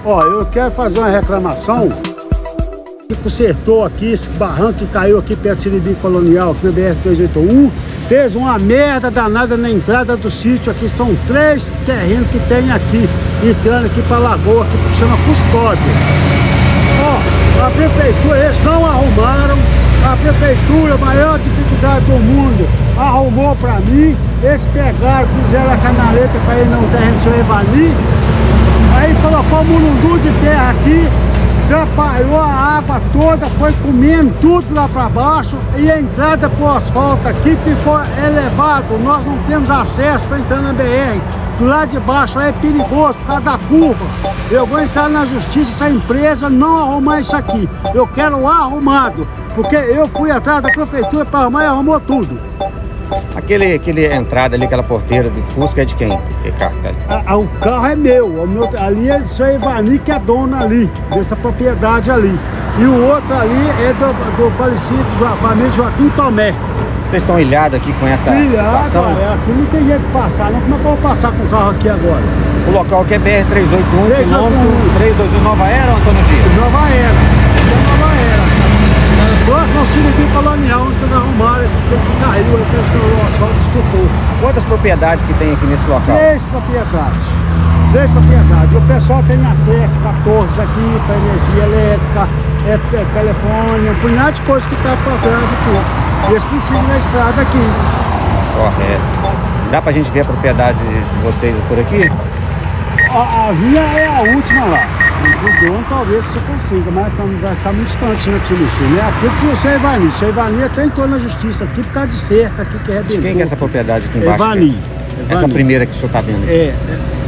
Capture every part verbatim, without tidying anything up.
Ó, eu quero fazer uma reclamação. Que consertou aqui esse barranco que caiu aqui perto do Siribim Colonial, aqui no B R trezentos e oitenta e um. Fez uma merda danada na entrada do sítio. Aqui são três terrenos que tem aqui, entrando aqui para a lagoa, aqui, que chama Custódia. Ó, a prefeitura, eles não arrumaram. A prefeitura, a maior dificuldade do mundo, arrumou para mim. Eles pegaram, fizeram a canaleta para ir no terreno do seu Evani. Aí colocou um mulundu de terra aqui, atrapalhou a água toda, foi comendo tudo lá para baixo, e a entrada pro asfalto aqui ficou elevado. Nós não temos acesso para entrar na B R. Do lado de baixo é perigoso por causa da curva. Eu vou entrar na justiça se a empresa não arrumar isso aqui. Eu quero arrumado, porque eu fui atrás da prefeitura para arrumar e arrumou tudo. Aquele, aquele entrada ali, aquela porteira do Fusca é de quem? Que carro, cara? A, a, o carro é meu, o meu ali é do seu Evani, que é dono ali, dessa propriedade ali. E o outro ali é do, do falecido família Joaquim Tomé. Vocês estão ilhados aqui com essa Ilhado, situação? É, aqui não tem jeito de passar, não. Como é que eu vou passar com o carro aqui agora? O local aqui é B R trezentos e oitenta e um, quilômetro trezentos e vinte e um, Nova Era, Antônio Dias? Nova Era, é Nova Era. Próximo ao Siribim Colonial, onde eles arrumaram esse que caiu, o asfalto estufou. Quantas propriedades que tem aqui nesse local? Três propriedades. Três propriedades. O pessoal tem acesso para torres aqui, para energia elétrica, é, é, telefone, um punhado de coisas que está para trás aqui. Eles precisam da estrada aqui. Correto. Dá pra gente ver a propriedade de vocês por aqui? A, a minha é a última lá. O dono talvez você consiga, mas vai estar muito distante, né, pra você mexer, né? Aqui que o seu Evani. O seu Evani até entrou na justiça aqui por causa de cerca aqui que arrebentou. De quem que é essa propriedade aqui embaixo? Evani. Essa Evani. Primeira que o senhor tá vendo aqui? É.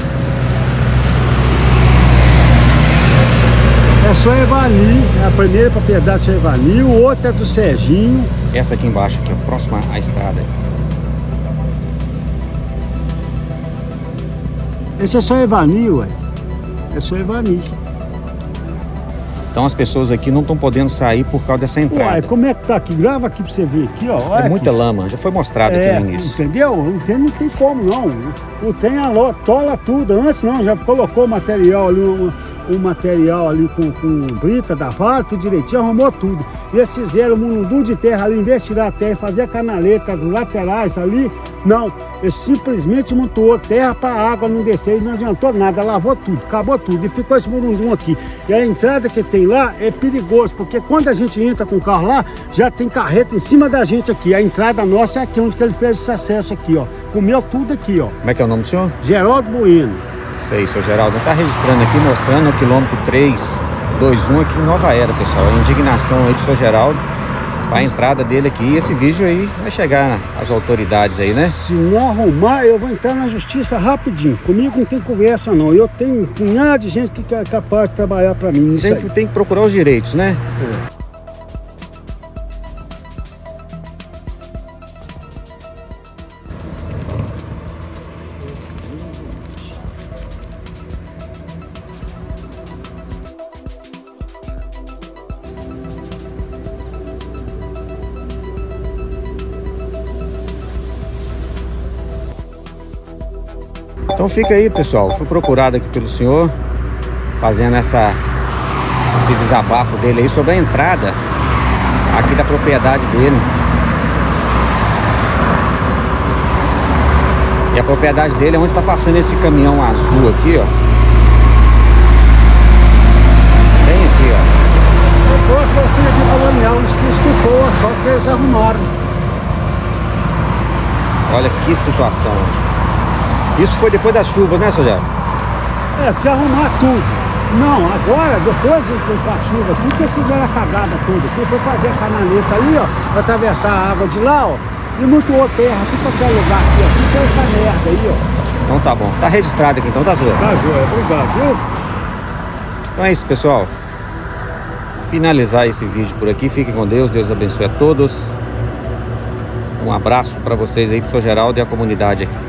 É só Evani, a primeira propriedade do seu Evani, o outro é do Serginho. Essa aqui embaixo, aqui, ó, próxima à estrada. Esse é só Evani, ué. É só Evani. Então as pessoas aqui não estão podendo sair por causa dessa entrada. Ué, como é que tá aqui? Grava aqui pra você ver aqui, ó. Olha é muita aqui. lama, já foi mostrado é, aqui no início. Entendeu? O trem não tem como, não. O trem atola tudo. Antes não, já colocou material ali, um, um material ali com, com brita da vara, tudo direitinho, arrumou tudo. E eles fizeram um mulundu de terra ali, em vez de tirar a terra e fazer a canaleta dos laterais ali, não. Ele simplesmente montou terra para a água não descer e não adiantou nada, lavou tudo, acabou tudo. E ficou esse mulundu aqui. E a entrada que tem lá é perigoso, porque quando a gente entra com o carro lá, já tem carreta em cima da gente aqui. A entrada nossa é aqui, onde que ele fez esse acesso aqui, ó. Comeu tudo aqui, ó. Como é que é o nome do senhor? Geraldo Bueno. Isso aí, senhor Geraldo. Está registrando aqui, mostrando o quilômetro trezentos e vinte e um aqui em Nova Era, pessoal. A indignação aí do senhor Geraldo para a entrada dele aqui. E esse vídeo aí vai chegar às autoridades aí, né? Se não arrumar, eu vou entrar na justiça rapidinho. Comigo não tem conversa, não. Eu tenho um punhado de gente que é capaz de trabalhar para mim. Tem que, tem que procurar os direitos, né? É. Então fica aí, pessoal. Fui procurado aqui pelo senhor, fazendo essa, esse desabafo dele aí sobre a entrada aqui da propriedade dele. E a propriedade dele é onde está passando esse caminhão azul aqui, ó. Bem aqui, ó. Eu trouxe você aqui colonial, onde que estufou o asfalto que eles arrumaram. Olha que situação. Isso foi depois das chuvas, né, seu Geraldo? É, precisa arrumar tudo. Não, agora, depois com a chuva aqui, que eles fizeram a cagada toda. Aqui foi fazer a canaleta ali, ó, pra atravessar a água de lá, ó, e muito outra terra aqui, qualquer lugar aqui, aqui tem essa merda aí, ó. Então tá bom. Tá registrado aqui, então tá zoando. Tá joia, obrigado, viu? Então é isso, pessoal. Finalizar esse vídeo por aqui. Fiquem com Deus. Deus abençoe a todos. Um abraço pra vocês aí, pro senhor Geraldo e a comunidade aqui.